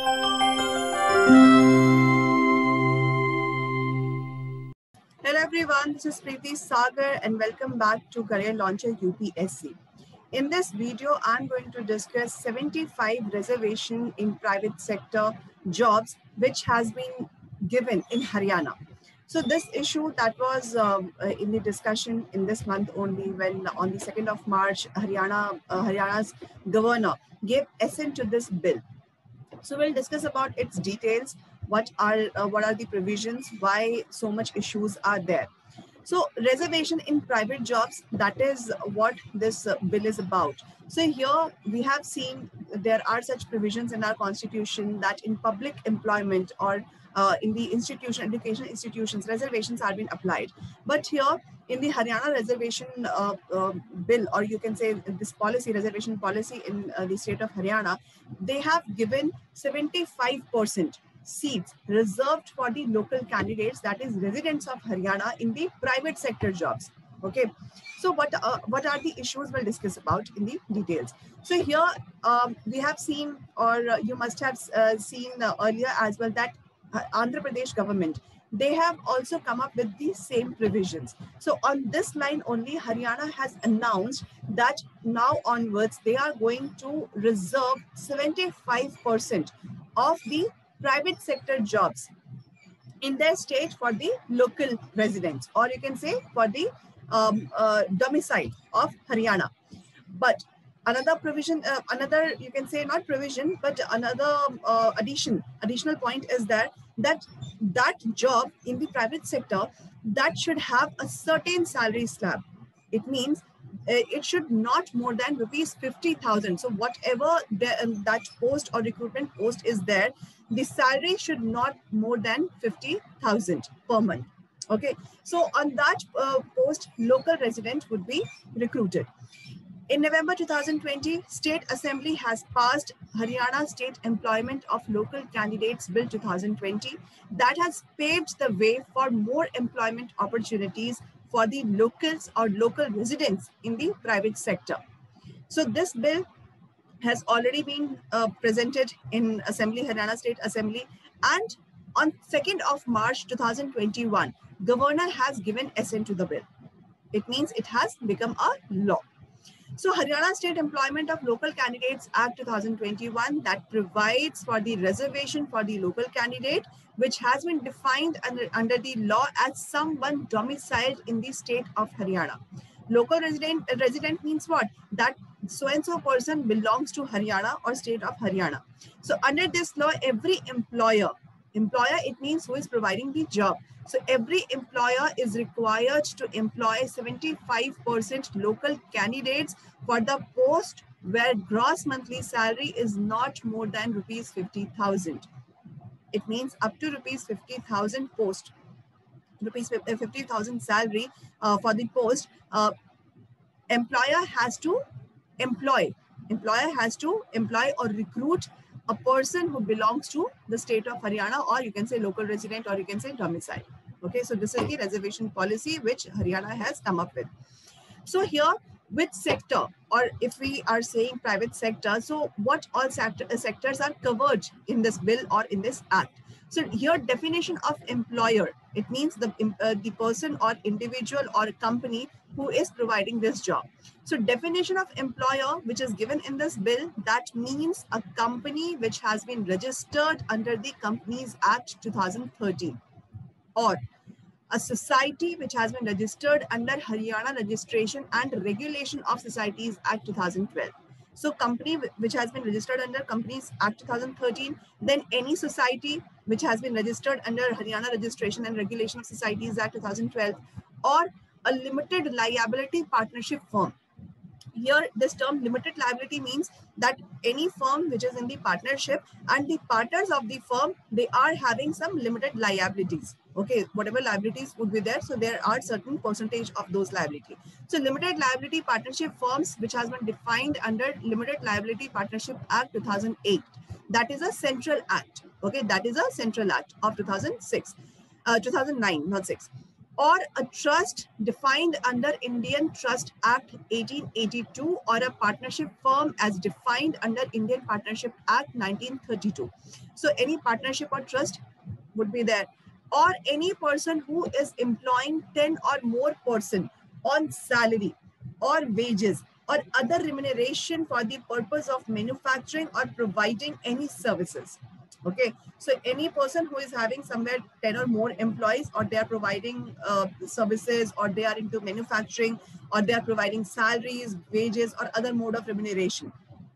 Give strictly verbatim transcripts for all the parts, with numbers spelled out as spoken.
Hello everyone, this is Preeti Sagar and welcome back to Career Launcher U P S C. In this video, I'm going to discuss seventy-five reservation in private sector jobs which has been given in Haryana. So this issue that was um, uh, in the discussion in this month only, when on the second of March, Haryana, uh, Haryana's governor gave assent to this bill. So we'll discuss about its details, what are uh, what are the provisions, why so much issues are there. So reservation in private jobs, that is what this uh, bill is about. So here we have seen there are such provisions in our constitution that in public employment or uh, in the institution, education institutions, reservations are being applied. But here in the Haryana reservation uh, uh, bill, or you can say this policy, reservation policy in uh, the state of Haryana, they have given seventy-five percent seats reserved for the local candidates, that is residents of Haryana, in the private sector jobs. Okay, so what uh, what are the issues we'll discuss about in the details. So here um, we have seen, or uh, you must have uh, seen uh, earlier as well, that uh, Andhra Pradesh government, they have also come up with the same provisions. So on this line only, Haryana has announced that now onwards they are going to reserve seventy-five percent of the private sector jobs in their state for the local residents, or you can say for the um, uh, domicile of Haryana. But another provision, uh, another, you can say not provision, but another uh, addition, additional point is that that that job in the private sector, that should have a certain salary slab. It means uh, it should not more than rupees fifty thousand. So whatever the, um, that post or recruitment post is there, the salary should not more than fifty thousand per month. Okay, so on that uh, post, local resident would be recruited. In November two thousand twenty, State Assembly has passed Haryana State Employment of Local Candidates Bill two thousand twenty that has paved the way for more employment opportunities for the locals or local residents in the private sector. So this bill has already been uh, presented in Assembly, Haryana State Assembly, and on second of March two thousand twenty-one, Governor has given assent to the bill. It means it has become a law. So Haryana State Employment of Local Candidates Act two thousand twenty-one, that provides for the reservation for the local candidate, which has been defined under, under the law as someone domiciled in the state of Haryana. Local resident, resident means what? That so-and-so person belongs to Haryana or state of Haryana. So under this law, every employer, employer, it means who is providing the job. So every employer is required to employ seventy-five percent local candidates for the post where gross monthly salary is not more than rupees fifty thousand. It means up to rupees fifty thousand post, rupees fifty thousand salary uh, for the post, uh, employer has to employ, employer has to employ or recruit a person who belongs to the state of Haryana, or you can say local resident, or you can say domicile. Okay, so this is the reservation policy which Haryana has come up with. So here, which sector, or if we are saying private sector, so what all sector, uh, sectors are covered in this bill or in this act? So here, definition of employer, it means the, uh, the person or individual or company who is providing this job. So definition of employer, which is given in this bill, that means a company which has been registered under the Companies Act two thousand thirteen, or a society which has been registered under Haryana Registration and Regulation of Societies Act two thousand twelve. So company which has been registered under Companies Act two thousand thirteen, then any society which has been registered under Haryana Registration and Regulation of Societies Act two thousand twelve, or a limited liability partnership firm. Here, this term limited liability means that any firm which is in the partnership and the partners of the firm, they are having some limited liabilities. Okay, whatever liabilities would be there, so there are certain percentage of those liability. So limited liability partnership firms, which has been defined under Limited Liability Partnership Act two thousand eight. That is a central act. Okay, that is a central act of two thousand six, uh, two thousand nine, not six. or a trust defined under Indian Trust Act eighteen eighty-two, or a partnership firm as defined under Indian Partnership Act nineteen thirty-two. So any partnership or trust would be there. Or any person who is employing ten or more person on salary or wages or other remuneration for the purpose of manufacturing or providing any services. Okay, so any person who is having somewhere ten or more employees, or they are providing uh, services, or they are into manufacturing, or they are providing salaries, wages, or other mode of remuneration.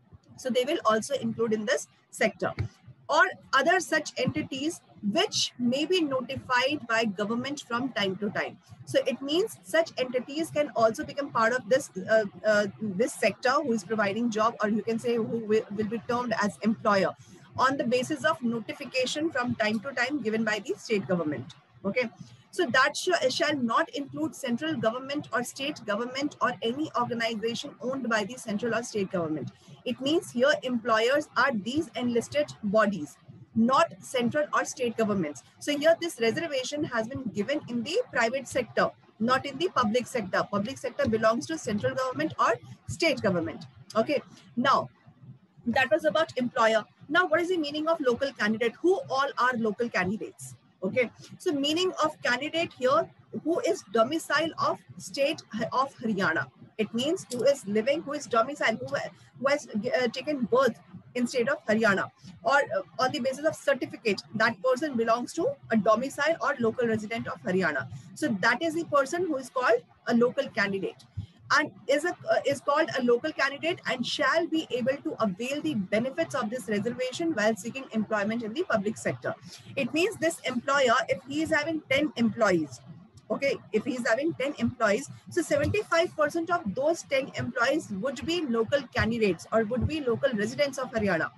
So they will also include in this sector. Or other such entities which may be notified by government from time to time. So it means such entities can also become part of this uh, uh, this sector who is providing job, or you can say who will, will be termed as employer, on the basis of notification from time to time given by the state government. Okay, so that sh shall not include central government or state government or any organization owned by the central or state government. It means here employers are these enlisted bodies, not central or state governments. So here this reservation has been given in the private sector, not in the public sector. Public sector belongs to central government or state government. Okay, now that was about employer. Now, what is the meaning of local candidate? Who all are local candidates? Okay, so meaning of candidate here, who is domicile of state of Haryana. It means who is living, who is domicile, who, who has uh, taken birth in state of Haryana, or uh, on the basis of certificate, that person belongs to a domicile or local resident of Haryana. So that is the person who is called a local candidate, and is a uh, is called a local candidate, and shall be able to avail the benefits of this reservation while seeking employment in the public sector. It means this employer, if he is having ten employees, okay, if he is having ten employees, so seventy-five percent of those ten employees would be local candidates or would be local residents of Haryana.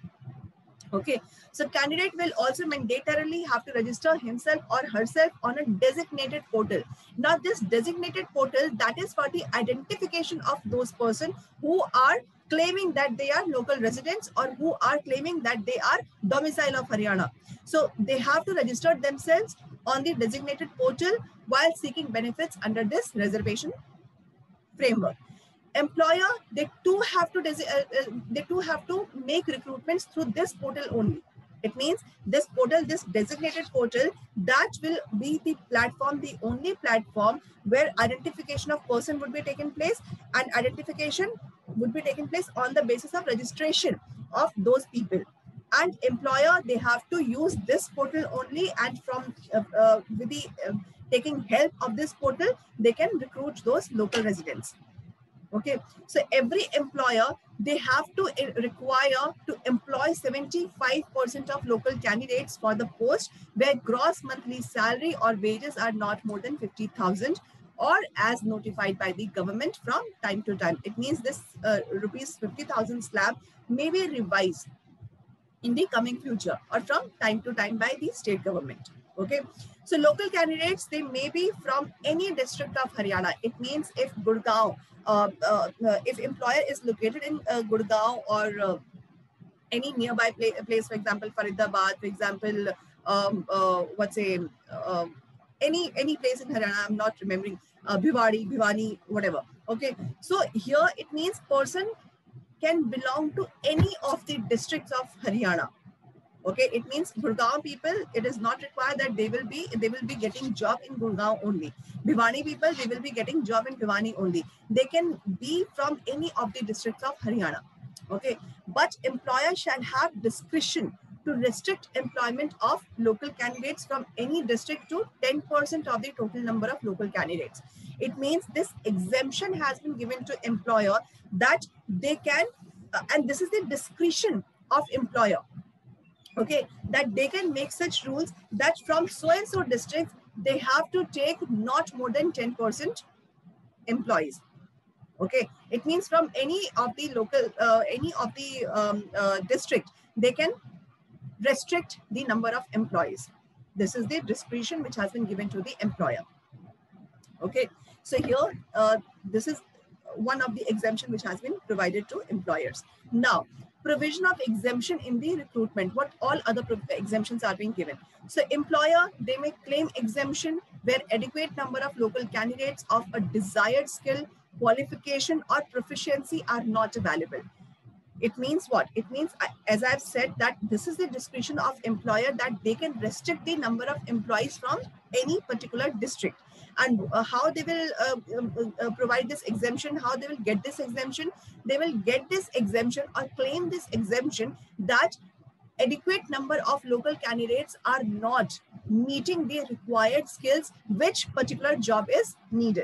Okay, so candidate will also mandatorily have to register himself or herself on a designated portal. Now this designated portal, that is for the identification of those persons who are claiming that they are local residents or who are claiming that they are domicile of Haryana. So they have to register themselves on the designated portal while seeking benefits under this reservation framework. Employer, they too have to uh, uh, they too have to make recruitments through this portal only. It means this portal, this designated portal, that will be the platform, the only platform where identification of person would be taken place, and identification would be taken place on the basis of registration of those people. And employer, they have to use this portal only, and from uh, uh, with the uh, taking help of this portal, they can recruit those local residents. Okay, so every employer, they have to require to employ seventy-five percent of local candidates for the post where gross monthly salary or wages are not more than fifty thousand, or as notified by the government from time to time. It means this uh, rupees fifty thousand slab may be revised in the coming future or from time to time by the state government. Okay, so local candidates, they may be from any district of Haryana. It means if Gurgaon, uh, uh, uh, if employer is located in uh, Gurgaon or uh, any nearby place, place, for example, Faridabad, for example, um, uh, what's a uh, any any place in Haryana, I'm not remembering, uh, Bhiwadi, Bhiwani, whatever. Okay, so here it means person can belong to any of the districts of Haryana. Okay, it means Gurgaon people, it is not required that they will be they will be getting job in Gurgaon only. Bhiwani people, they will be getting job in Bhiwani only. They can be from any of the districts of Haryana. Okay, but employer shall have discretion to restrict employment of local candidates from any district to ten percent of the total number of local candidates. It means this exemption has been given to employer that they can, uh, and this is the discretion of employer. Okay, that they can make such rules that from so and so districts, they have to take not more than ten percent employees. Okay, it means from any of the local, uh, any of the um, uh, district, they can restrict the number of employees. This is the discretion which has been given to the employer. Okay, so here, uh, this is one of the exemption which has been provided to employers. Now, provision of exemption in the recruitment. What all other exemptions are being given? So employer, they may claim exemption where adequate number of local candidates of a desired skill, qualification or proficiency are not available. It means what? It means, as I've said, that this is the discretion of employer that they can restrict the number of employees from any particular district. And uh, how they will uh, uh, uh, provide this exemption, how they will get this exemption, they will get this exemption or claim this exemption that adequate number of local candidates are not meeting the required skills which particular job is needed.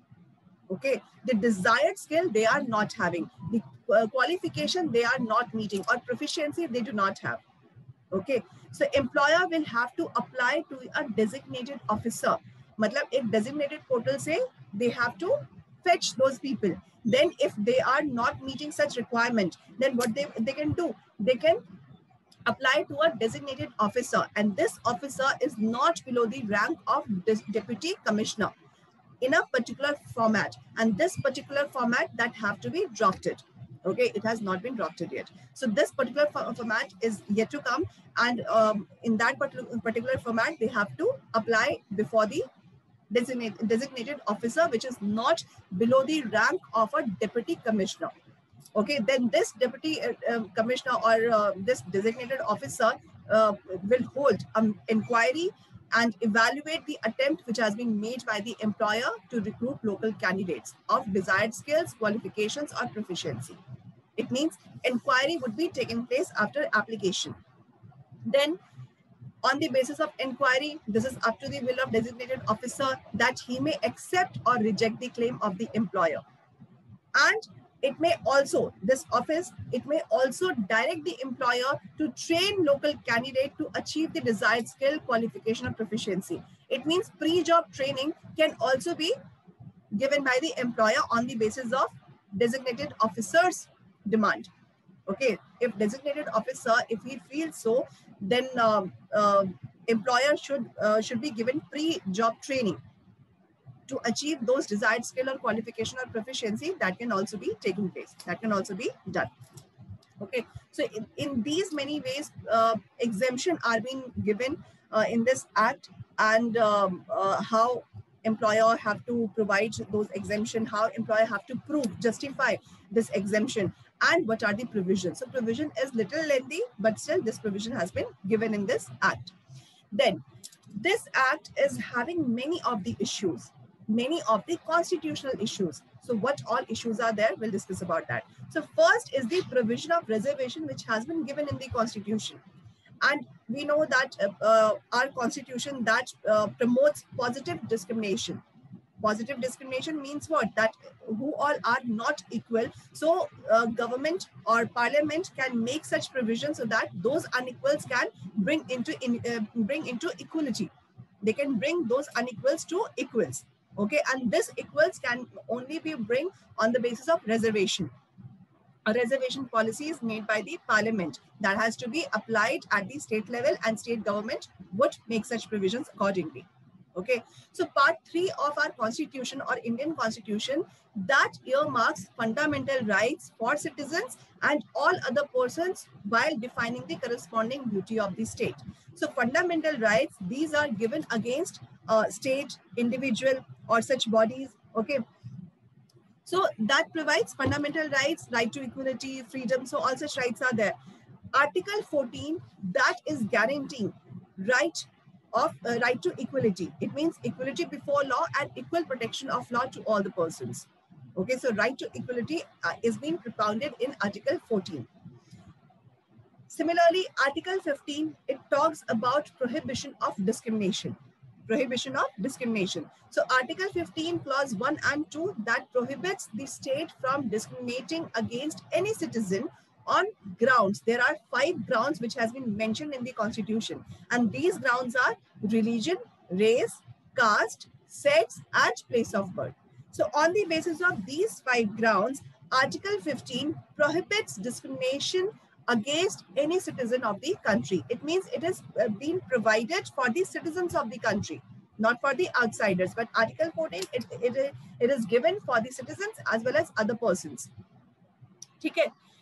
Okay, the desired skill they are not having, the uh, qualification they are not meeting, or proficiency they do not have. Okay, so employer will have to apply to a designated officer. Matlab, ek designated portal say they have to fetch those people. Then if they are not meeting such requirement, then what they, they can do, they can apply to a designated officer, and this officer is not below the rank of deputy commissioner in a particular format, and this particular format that have to be drafted. Okay, it has not been drafted yet. So this particular format is yet to come, and um, in that particular format, they have to apply before the designated, designated officer, which is not below the rank of a deputy commissioner. Okay, then this deputy uh, uh, commissioner or uh, this designated officer uh, will hold an inquiry and evaluate the attempt which has been made by the employer to recruit local candidates of desired skills, qualifications, or proficiency. It means inquiry would be taking place after application. Then, on the basis of inquiry, this is up to the will of designated officer that he may accept or reject the claim of the employer. And it may also, this office, it may also direct the employer to train local candidate to achieve the desired skill, qualification, or proficiency. It means pre-job training can also be given by the employer on the basis of designated officer's demand. Okay, if designated officer, if he feels so, then uh, uh, employer should, uh, should be given pre-job training to achieve those desired skill or qualification or proficiency. That can also be taking place. That can also be done. Okay, so in, in these many ways, uh, exemption are being given uh, in this act, and um, uh, how employer have to provide those exemption, how employer have to prove, justify this exemption, and what are the provisions. So provision is little lengthy, but still this provision has been given in this act. Then this act is having many of the issues, many of the constitutional issues. So what all issues are there? We'll discuss about that. So first is the provision of reservation, which has been given in the constitution. And we know that uh, uh, our constitution that uh, promotes positive discrimination. Positive discrimination means what? That who all are not equal. So uh, government or parliament can make such provisions so that those unequals can bring into, in, uh, bring into equality. They can bring those unequals to equals. Okay, and this equals can only be bring on the basis of reservation. A reservation policy is made by the parliament that has to be applied at the state level, and state government would make such provisions accordingly. Okay, so part three of our constitution or Indian constitution that earmarks fundamental rights for citizens and all other persons while defining the corresponding duty of the state. So fundamental rights, these are given against uh, state, individual or such bodies. Okay, so that provides fundamental rights, right to equality, freedom. So all such rights are there. Article fourteen, that is guaranteeing right of uh, right to equality. It means equality before law and equal protection of law to all the persons. Okay, so right to equality uh, is being propounded in Article fourteen. Similarly, Article fifteen, it talks about prohibition of discrimination. Prohibition of discrimination. So Article fifteen, clause one and two, that prohibits the state from discriminating against any citizen on grounds. There are five grounds which has been mentioned in the constitution, and these grounds are religion, race, caste, sex, and place of birth. So on the basis of these five grounds, Article fifteen prohibits discrimination against any citizen of the country. It means it is uh, being provided for the citizens of the country, not for the outsiders. But Article fourteen, it, it, it is given for the citizens as well as other persons. Okay.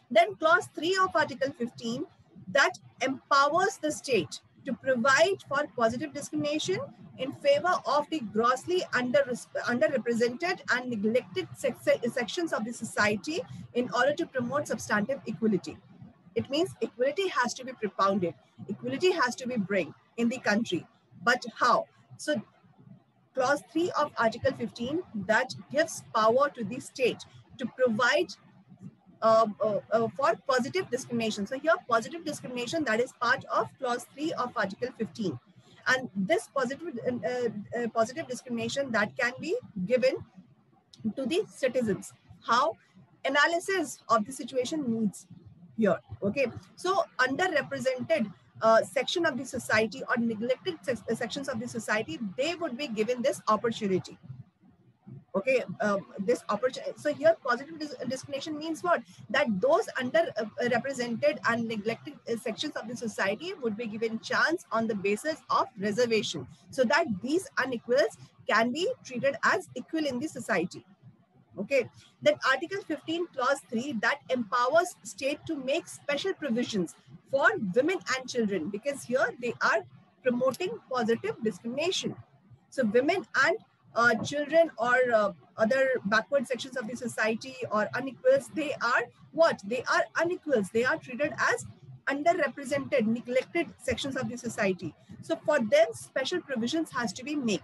Then clause three of Article fifteen that empowers the state to provide for positive discrimination in favor of the grossly under, underrepresented and neglected sections of the society in order to promote substantive equality. It means equality has to be propounded. Equality has to be bring in the country. But how? So clause three of Article fifteen that gives power to the state to provide uh, uh, uh, for positive discrimination. So here positive discrimination, that is part of clause three of Article fifteen. And this positive, uh, uh, positive discrimination that can be given to the citizens. How? Analysis of the situation needs here. Okay, so underrepresented uh, section of the society or neglected se sections of the society, they would be given this opportunity. Okay, um, this opportunity. So here positive dis discrimination means what? That those underrepresented uh, and neglected uh, sections of the society would be given chance on the basis of reservation, so that these unequals can be treated as equal in the society. Okay, then Article fifteen clause three that empowers state to make special provisions for women and children, because here they are promoting positive discrimination. So women and uh, children or uh, other backward sections of the society or unequals, they are what? They are unequals. They are treated as underrepresented, neglected sections of the society. So for them, special provisions has to be made,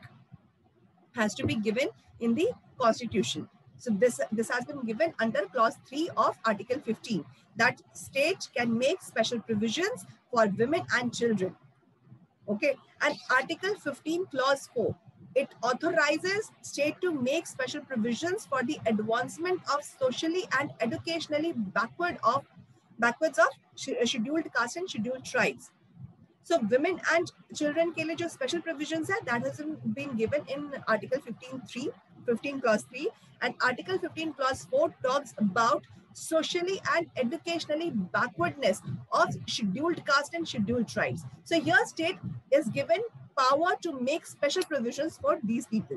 has to be given in the Constitution. So this, this has been given under clause three of Article fifteen, that state can make special provisions for women and children. Okay, and Article fifteen clause four, it authorizes state to make special provisions for the advancement of socially and educationally backward of backwards of scheduled caste and scheduled tribes. So women and children के लिए जो special provisions है, that has been given in Article fifteen three, fifteen clause three, and Article fifteen clause four talks about socially and educationally backwardness of scheduled caste and scheduled tribes. So here state is given power to make special provisions for these people.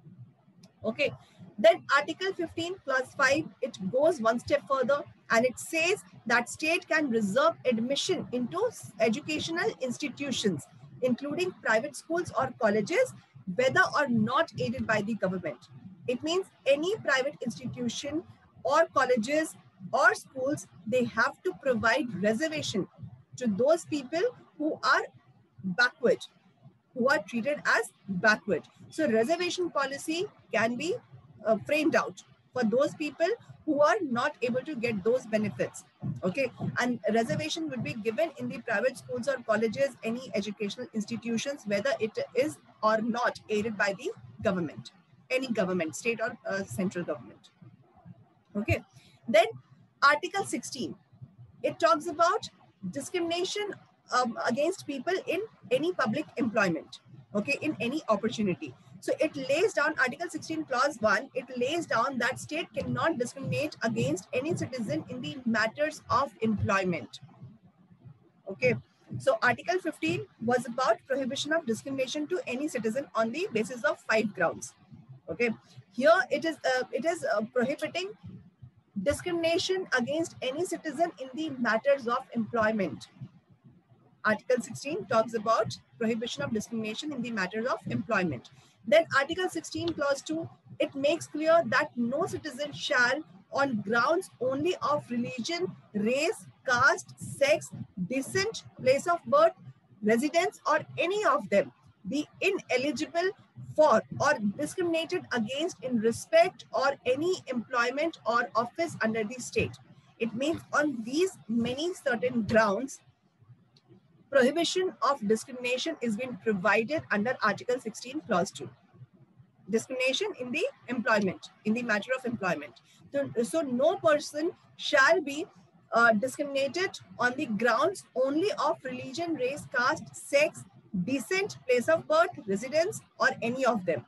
Okay. Then Article fifteen clause five, it goes one step further and it says that state can reserve admission into educational institutions, including private schools or colleges, whether or not aided by the government. It means any private institution or colleges or schools, they have to provide reservation to those people who are backward, who are treated as backward. So reservation policy can be uh, framed out for those people who are not able to get those benefits. Okay, and reservation would be given in the private schools or colleges, any educational institutions, whether it is or not aided by the government, any government, state or uh, central government. Okay, then Article sixteen, it talks about discrimination um, against people in any public employment, okay, in any opportunity. So it lays down, Article sixteen clause one, it lays down that state cannot discriminate against any citizen in the matters of employment. Okay, so Article fifteen was about prohibition of discrimination to any citizen on the basis of five grounds. Okay, here it is uh, it is uh, prohibiting discrimination against any citizen in the matters of employment. Article sixteen talks about prohibition of discrimination in the matters of employment. Then Article sixteen clause two, it makes clear that no citizen shall, on grounds only of religion, race, caste, sex, descent, place of birth, residence, or any of them, be ineligible for or discriminated against in respect or any employment or office under the state. It means on these many certain grounds, prohibition of discrimination is being provided under Article sixteen clause two. Discrimination in the employment, in the matter of employment. So, so no person shall be uh, discriminated on the grounds only of religion, race, caste, sex, descent, place of birth, residence, or any of them.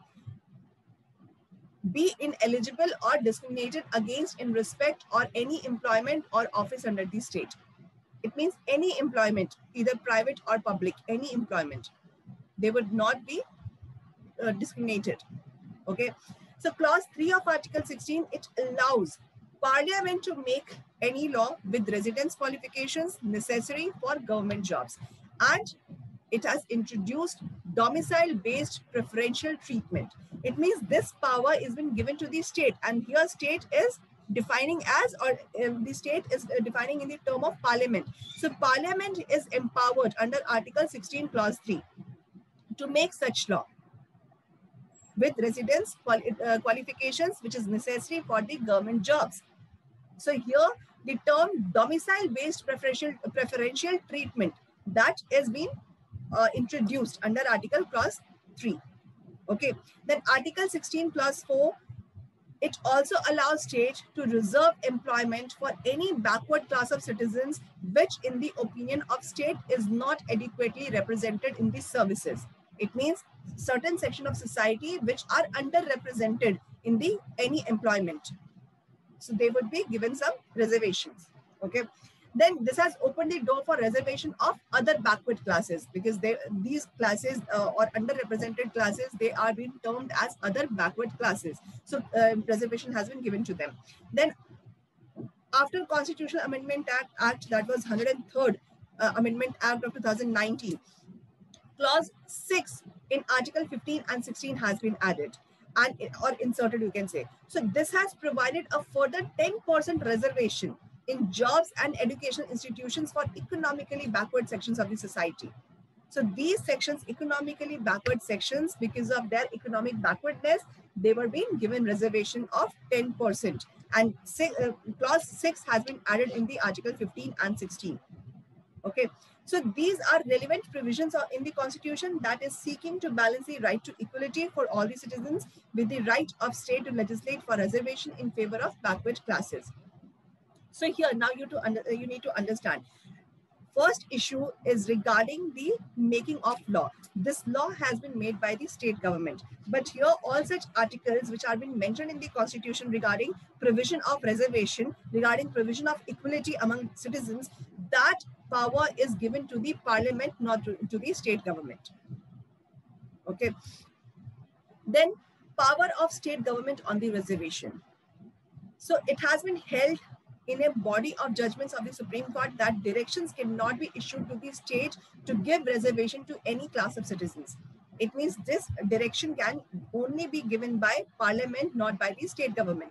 Be ineligible or discriminated against in respect or any employment or office under the state. It means any employment, either private or public, any employment, they would not be uh, discriminated. Okay. So clause three of Article sixteen, it allows Parliament to make any law with residence qualifications necessary for government jobs. And it has introduced domicile-based preferential treatment. It means this power is been given to the state, and here state is defining as, or uh, the state is uh, defining in the term of parliament. So parliament is empowered under Article sixteen clause three to make such law with residence quali uh, qualifications which is necessary for the government jobs. So here the term domicile-based preferential, preferential treatment that is being uh, introduced under Article clause three. Okay, then Article sixteen clause four, it also allows state to reserve employment for any backward class of citizens which in the opinion of state is not adequately represented in the services. It means certain section of society which are underrepresented in the any employment. So they would be given some reservations. Okay. Then this has opened the door for reservation of other backward classes, because they, these classes uh, or underrepresented classes, they are being termed as other backward classes. So uh, reservation has been given to them. Then after Constitutional Amendment Act, Act that was one hundred third uh, Amendment Act of two thousand nineteen, clause six in Article fifteen and sixteen has been added and or inserted, you can say. So this has provided a further ten percent reservation in jobs and educational institutions for economically backward sections of the society. So these sections, economically backward sections, because of their economic backwardness, they were being given reservation of ten percent. And six, uh, clause six has been added in the Article fifteen and sixteen. Okay. So these are relevant provisions in the Constitution that is seeking to balance the right to equality for all the citizens with the right of state to legislate for reservation in favor of backward classes. So here now you to under, you need to understand. First issue is regarding the making of law. This law has been made by the state government, but here all such articles which are being mentioned in the Constitution regarding provision of reservation, regarding provision of equality among citizens, that power is given to the parliament, not to, to the state government. Okay. Then power of state government on the reservation. So it has been held in a body of judgments of the Supreme Court that directions cannot be issued to the state to give reservation to any class of citizens. It means this direction can only be given by parliament, not by the state government.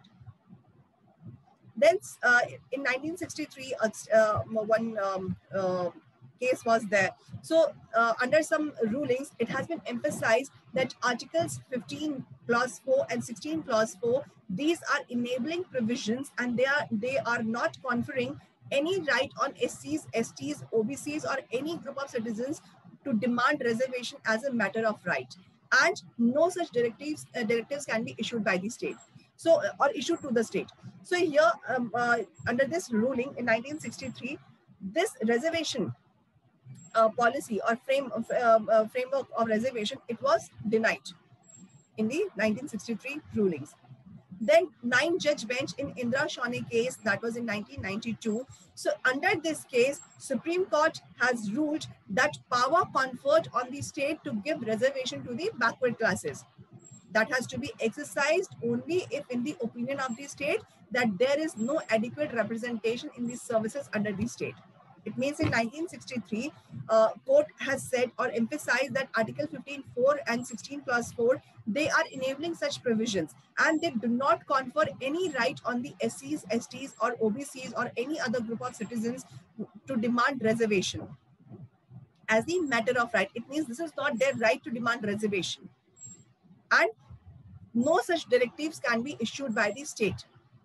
Then uh, in nineteen sixty-three, uh, one um, uh, case was there. So uh, under some rulings, it has been emphasized that Articles fifteen clause four and sixteen clause four, these are enabling provisions, and they are they are not conferring any right on S Cs, S Ts, O B Cs, or any group of citizens to demand reservation as a matter of right. And no such directives uh, directives can be issued by the state. So or issued to the state. So here um, uh, under this ruling in nineteen sixty-three, this reservation uh, policy or frame of, uh, uh, framework of reservation, it was denied in the nineteen sixty-three rulings. Then nine judge bench in Indra Shawnee case, that was in nineteen ninety-two. So under this case, Supreme Court has ruled that power conferred on the state to give reservation to the backward classes, that has to be exercised only if in the opinion of the state that there is no adequate representation in these services under the state. It means in nineteen sixty-three, uh, court has said or emphasized that Article fifteen four and sixteen clause four, they are enabling such provisions, and they do not confer any right on the S Cs, S Ts, or O B Cs or any other group of citizens to demand reservation as the matter of right. It means this is not their right to demand reservation, and no such directives can be issued by the state.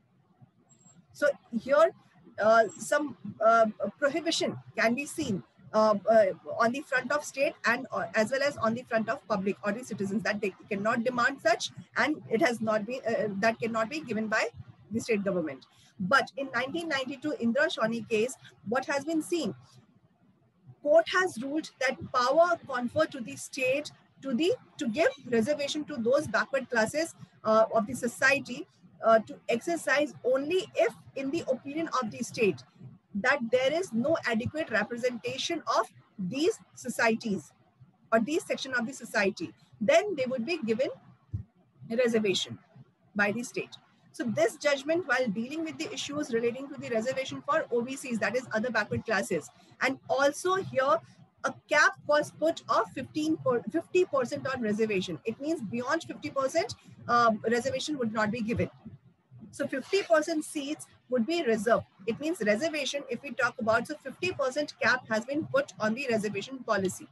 So here uh, some uh, prohibition can be seen uh, uh, on the front of state and uh, as well as on the front of public or the citizens, that they cannot demand such, and it has not been uh, that cannot be given by the state government. But in nineteen ninety-two Indra Shawnee case, what has been seen? Court has ruled that power conferred to the state to the to give reservation to those backward classes uh, of the society uh, to exercise only if in the opinion of the state that there is no adequate representation of these societies or these section of the society, then they would be given a reservation by the state. So this judgment, while dealing with the issues relating to the reservation for O B Cs, that is other backward classes, and also here a cap was put of fifteen fifty percent on reservation. It means beyond fifty percent uh, reservation would not be given. So fifty percent seats would be reserved. It means reservation, if we talk about, so fifty percent cap has been put on the reservation policy.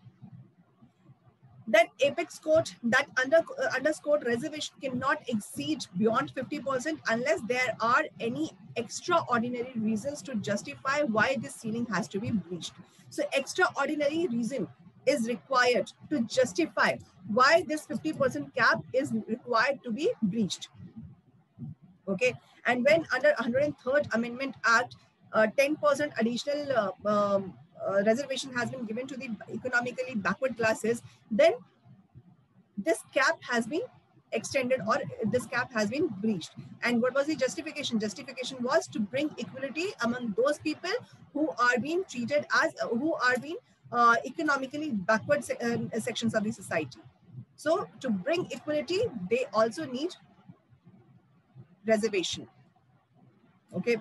That apex court, that under uh, underscored reservation cannot exceed beyond fifty percent unless there are any extraordinary reasons to justify why this ceiling has to be breached. So extraordinary reason is required to justify why this fifty percent cap is required to be breached. Okay, and when under one hundred third Amendment Act, uh, ten percent additional uh, um, uh, reservation has been given to the economically backward classes, then this cap has been extended or this cap has been breached. And what was the justification? Justification was to bring equality among those people who are being treated as, uh, who are being uh, economically backward se uh, sections of the society. So to bring equality, they also need reservation. Okay.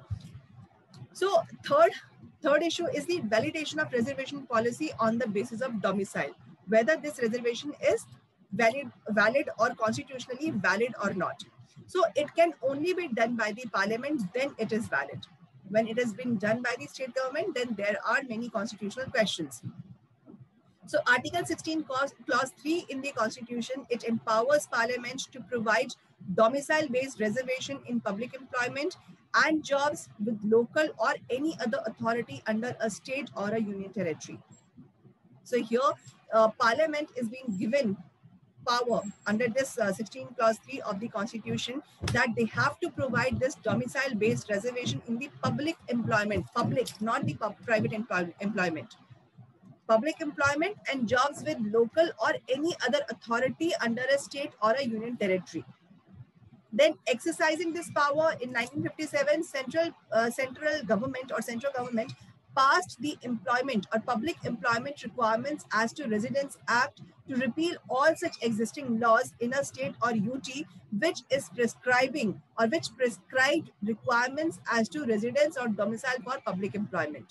So third, third issue is the validation of reservation policy on the basis of domicile, whether this reservation is valid, valid or constitutionally valid or not. So it can only be done by the parliament, then it is valid. When it has been done by the state government, then there are many constitutional questions. So Article sixteen, clause, clause three in the Constitution, it empowers Parliament to provide domicile-based reservation in public employment and jobs with local or any other authority under a state or a union territory. So here, uh, Parliament is being given power under this uh, sixteen clause three of the Constitution that they have to provide this domicile-based reservation in the public employment, public, not the private employ employment. Public employment and jobs with local or any other authority under a state or a union territory. Then exercising this power in nineteen fifty-seven, central, uh, central government or central government passed the Employment or Public Employment Requirements as to Residence Act to repeal all such existing laws in a state or U T which is prescribing or which prescribed requirements as to residence or domicile for public employment.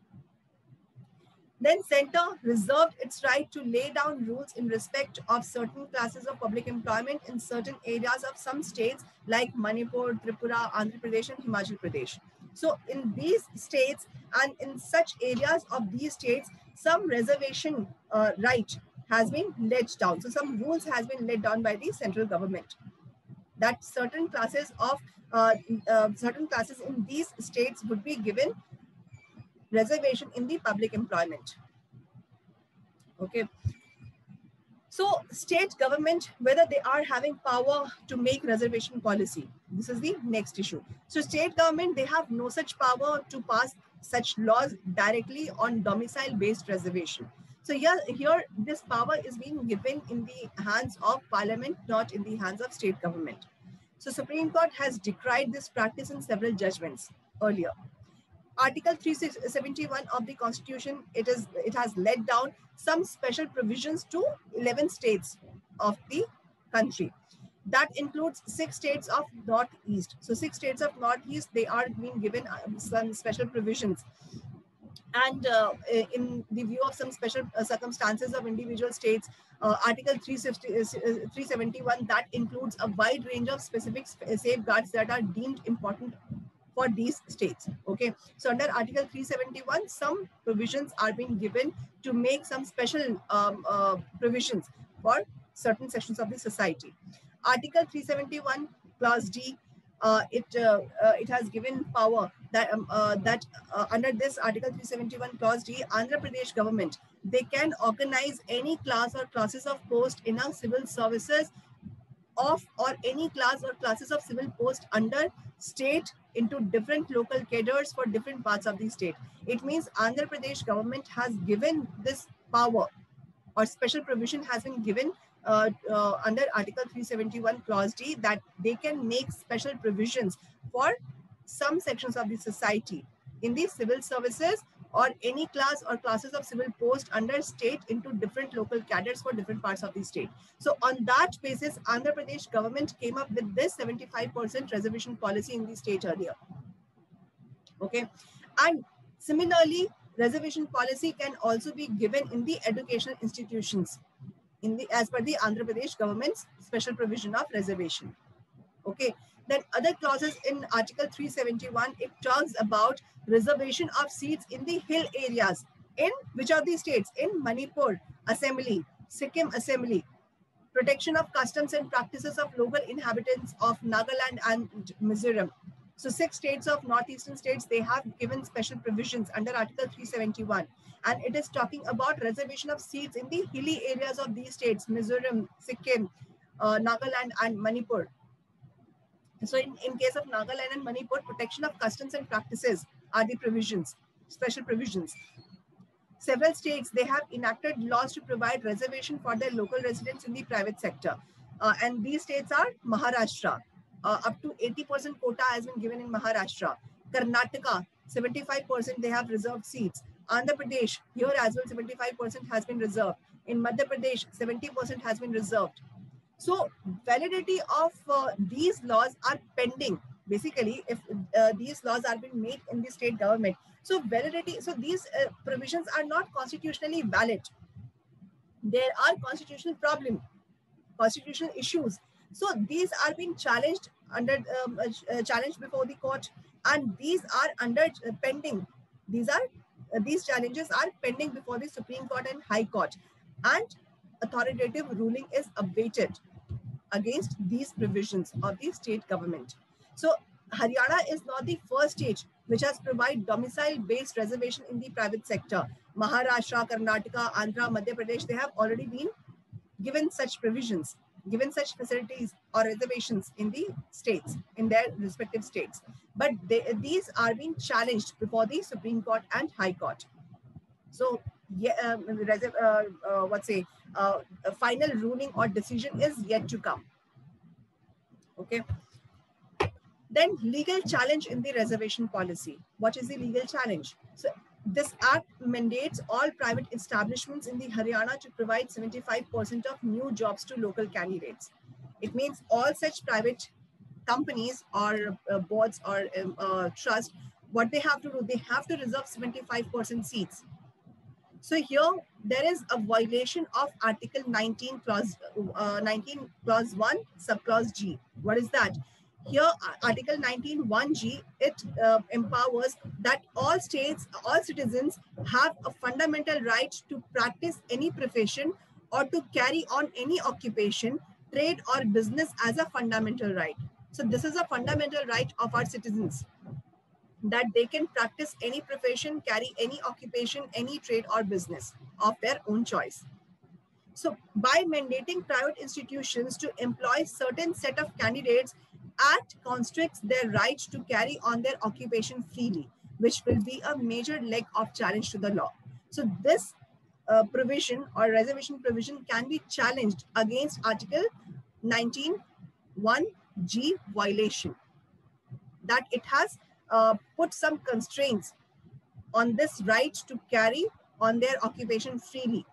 Then Centre reserved its right to lay down rules in respect of certain classes of public employment in certain areas of some states like Manipur, Tripura, Andhra Pradesh and Himachal Pradesh. So in these states and in such areas of these states, some reservation uh, right has been laid down. So some rules has been laid down by the central government that certain classes of uh, uh, certain classes in these states would be given reservation in the public employment. Okay. So state government, whether they are having power to make reservation policy. This is the next issue. So state government, they have no such power to pass such laws directly on domicile-based reservation. So here, here this power is being given in the hands of parliament, not in the hands of state government. So Supreme Court has decried this practice in several judgments earlier. Article three seventy-one of the Constitution, it is it has laid down some special provisions to eleven states of the country. That includes six states of Northeast. So six states of Northeast, they are being given some special provisions. And uh, in the view of some special uh, circumstances of individual states, uh, Article three seventy-one, that includes a wide range of specific safeguards that are deemed important for these states. Okay, so under Article three seventy-one, some provisions are being given to make some special um, uh, provisions for certain sections of the society. Article three seventy-one, Clause D, uh, it uh, uh, it has given power that um, uh, that uh, under this Article three seventy-one, Clause D, Andhra Pradesh government, they can organize any class or classes of post in our civil services of or any class or classes of civil post under state into different local cadres for different parts of the state. It means Andhra Pradesh government has given this power or special provision has been given uh, uh, under Article three seventy-one Clause D that they can make special provisions for some sections of the society in the civil services or any class or classes of civil post under state into different local cadres for different parts of the state. So on that basis, Andhra Pradesh government came up with this seventy-five percent reservation policy in the state earlier. Okay, and similarly, reservation policy can also be given in the educational institutions in the as per the Andhra Pradesh government's special provision of reservation. Okay, then other clauses in Article three seventy-one, it talks about reservation of seats in the hill areas. In which of these states? In Manipur Assembly, Sikkim Assembly, protection of customs and practices of local inhabitants of Nagaland and Mizoram. So six states of northeastern states, they have given special provisions under Article three seventy-one. And it is talking about reservation of seats in the hilly areas of these states, Mizoram, Sikkim, uh, Nagaland and Manipur. So in, in case of Nagaland and Manipur, protection of customs and practices are the provisions, special provisions. Several states, they have enacted laws to provide reservation for their local residents in the private sector. Uh, and these states are Maharashtra. Uh, up to eighty percent quota has been given in Maharashtra. Karnataka, seventy-five percent they have reserved seats. Andhra Pradesh, here as well, seventy-five percent has been reserved. In Madhya Pradesh, seventy percent has been reserved. So validity of uh, these laws are pending. Basically, if uh, these laws are being made in the state government, so validity, so these uh, provisions are not constitutionally valid. There are constitutional problems, constitutional issues. So these are being challenged under um, uh, challenged before the court, and these are under uh, pending. These are uh, these challenges are pending before the Supreme Court and High Court, and authoritative ruling is awaited against these provisions of the state government. So Haryana is not the first state which has provided domicile-based reservation in the private sector. Maharashtra, Karnataka, Andhra, Madhya Pradesh, they have already been given such provisions, given such facilities or reservations in the states, in their respective states. But they, these are being challenged before the Supreme Court and High Court. So, yeah, um, uh, uh, what's say, uh, a final ruling or decision is yet to come. Okay. Then legal challenge in the reservation policy. What is the legal challenge? So this act mandates all private establishments in the Haryana to provide seventy-five percent of new jobs to local candidates. It means all such private companies or uh, boards or um, uh, trust, what they have to do, they have to reserve seventy-five percent seats. So here there is a violation of Article nineteen clause uh, nineteen clause one subclause G. What is that? Here Article nineteen one G, it uh, empowers that all states, all citizens have a fundamental right to practice any profession or to carry on any occupation, trade or business as a fundamental right. So this is a fundamental right of our citizens, that they can practice any profession, carry any occupation, any trade or business of their own choice. So by mandating private institutions to employ certain set of candidates, Act constricts their right to carry on their occupation freely, which will be a major leg of challenge to the law. So this uh, provision or reservation provision can be challenged against Article nineteen one G violation, that it has uh, put some constraints on this right to carry on their occupation freely.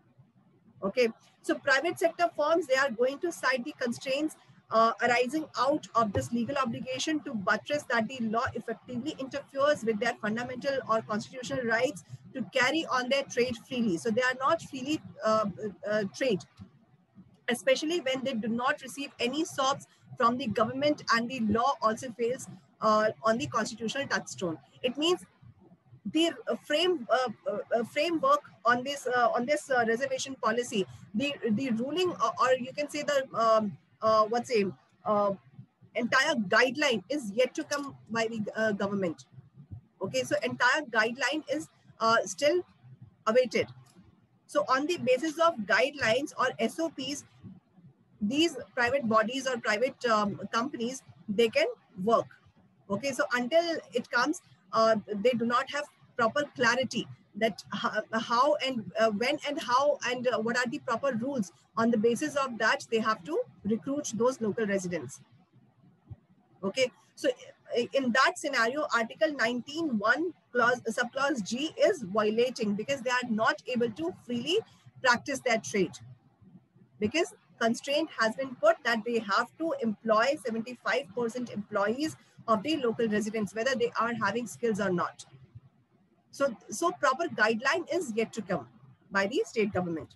Okay, so private sector firms, they are going to cite the constraints uh, arising out of this legal obligation to buttress that the law effectively interferes with their fundamental or constitutional rights to carry on their trade freely. So they are not freely uh, uh, trade, especially when they do not receive any S O Ps from the government and the law also fails uh, on the constitutional touchstone. It means the frame uh, uh, framework on this uh, on this uh, reservation policy, the the ruling uh, or you can say the um, uh, what's a uh, entire guideline is yet to come by the uh, government. Okay, so entire guideline is uh, still awaited. So on the basis of guidelines or S O Ps, these private bodies or private um, companies, they can work. Okay, so until it comes, uh, they do not have proper clarity that how and uh, when and how and uh, what are the proper rules. On the basis of that, they have to recruit those local residents. Okay, so in that scenario, Article nineteen one clause, subclause G is violating because they are not able to freely practice their trade. Because constraint has been put that they have to employ seventy-five percent employees of the local residents, whether they are having skills or not. So, so proper guideline is yet to come by the state government.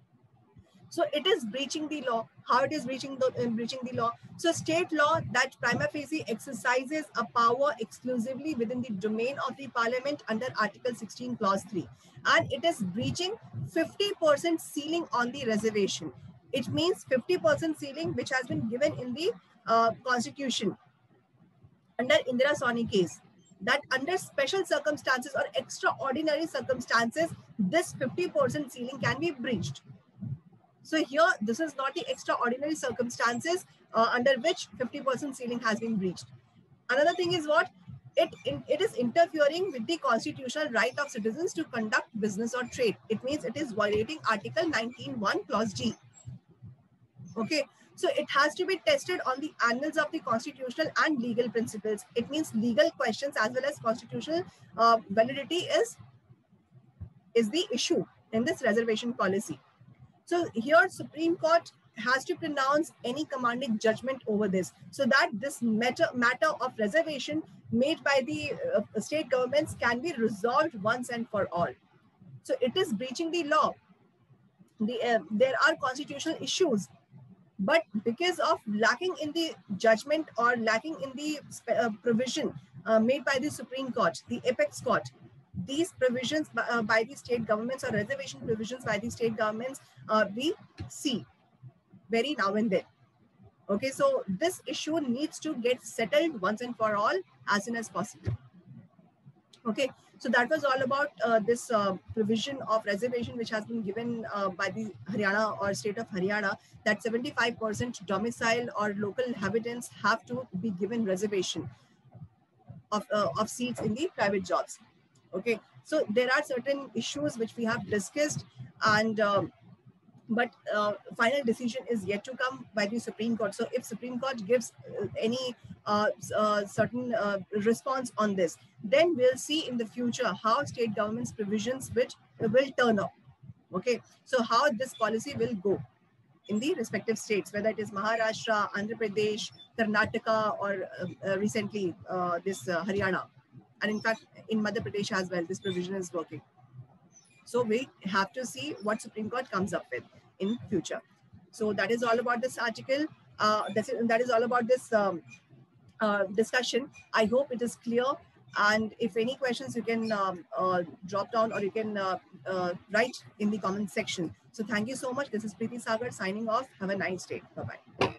So it is breaching the law. How it is breaching the, uh, breaching the law? So state law that prima facie exercises a power exclusively within the domain of the parliament under Article sixteen clause three. And it is breaching fifty percent ceiling on the reservation. It means fifty percent ceiling which has been given in the uh, constitution under Indira Sawhney case. That under special circumstances or extraordinary circumstances, this fifty percent ceiling can be breached. So here, this is not the extraordinary circumstances uh, under which fifty percent ceiling has been breached. Another thing is what? It, in, it is interfering with the constitutional right of citizens to conduct business or trade. It means it is violating Article nineteen one clause G. Okay, so it has to be tested on the annals of the constitutional and legal principles. It means legal questions as well as constitutional uh, validity is, is the issue in this reservation policy. So here Supreme Court has to pronounce any commanding judgment over this, so that this matter, matter of reservation made by the uh, state governments can be resolved once and for all. So it is breaching the law. The, uh, there are constitutional issues, but because of lacking in the judgment or lacking in the uh, provision uh, made by the Supreme Court, the apex court, these provisions by, uh, by the state governments or reservation provisions by the state governments, uh, we see very now and then. Okay, so this issue needs to get settled once and for all as soon as possible. Okay, so that was all about uh, this uh, provision of reservation which has been given uh, by the Haryana or state of Haryana, that seventy-five percent domicile or local inhabitants have to be given reservation of, uh, of seats in the private jobs. Okay, so there are certain issues which we have discussed, and um, but uh, final decision is yet to come by the Supreme Court. So if Supreme Court gives uh, any uh, uh, certain uh, response on this, then we'll see in the future how state government's provisions which will turn up. Okay, so how this policy will go in the respective states, whether it is Maharashtra, Andhra Pradesh, Karnataka, or uh, uh, recently uh, this uh, Haryana. And in fact, in Madhya Pradesh as well, this provision is working. So we have to see what Supreme Court comes up with in future. So that is all about this article. Uh, that's it, that is all about this um, uh, discussion. I hope it is clear. And if any questions, you can um, uh, drop down or you can uh, uh, write in the comment section. So thank you so much. This is Preeti Sagar signing off. Have a nice day. Bye-bye.